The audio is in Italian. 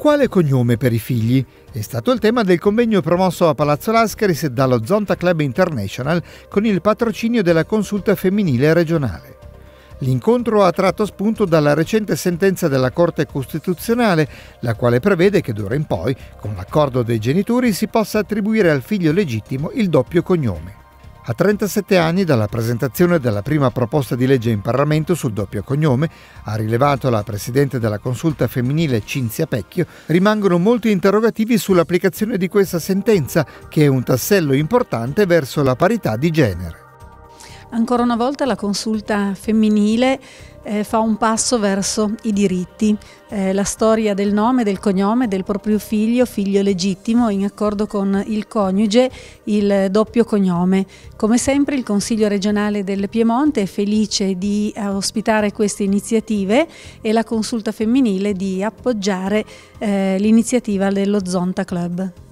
Quale cognome per i figli? È stato il tema del convegno promosso a Palazzo Lascaris dallo Zonta Club International con il patrocinio della Consulta Femminile Regionale. L'incontro ha tratto spunto dalla recente sentenza della Corte Costituzionale, la quale prevede che d'ora in poi, con l'accordo dei genitori, si possa attribuire al figlio legittimo il doppio cognome. A 37 anni dalla presentazione della prima proposta di legge in Parlamento sul doppio cognome, ha rilevato la Presidente della Consulta Femminile Cinzia Pecchio, rimangono molti interrogativi sull'applicazione di questa sentenza, che è un tassello importante verso la parità di genere. Ancora una volta la consulta femminile fa un passo verso i diritti, la storia del nome, del cognome, del proprio figlio legittimo, in accordo con il coniuge, il doppio cognome. Come sempre il Consiglio regionale del Piemonte è felice di ospitare queste iniziative e la consulta femminile di appoggiare l'iniziativa dello Zonta Club.